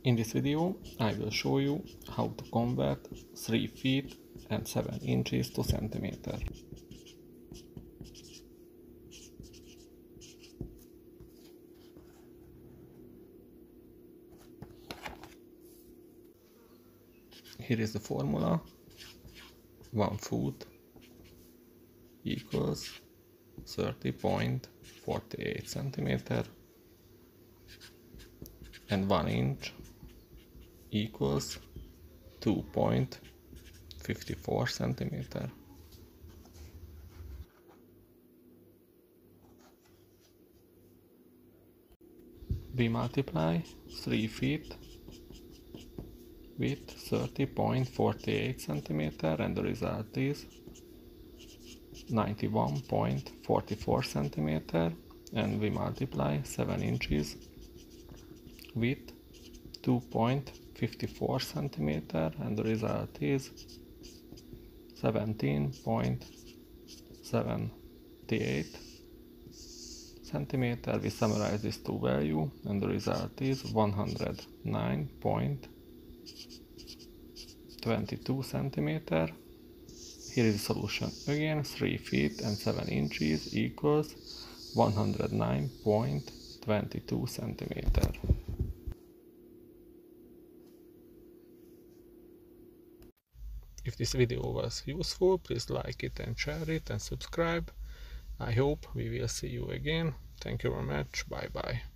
In this video, I will show you how to convert 3 feet and 7 inches to centimeter. Here is the formula. 1 foot equals 30.48 centimeter and 1 inch equals 2.54 centimeter. We multiply 3 feet with 30.48 centimeter and the result is 91.44 centimeter, and we multiply 7 inches with 2.54 centimeter and the result is 17.78 centimeter. We summarize these two values and the result is 109.22 centimeter. Here is the solution again. 3 feet and 7 inches equals 109.22 centimeter. If this video was useful, please like it and share it and subscribe. I hope we will see you again. Thank you very much. Bye bye.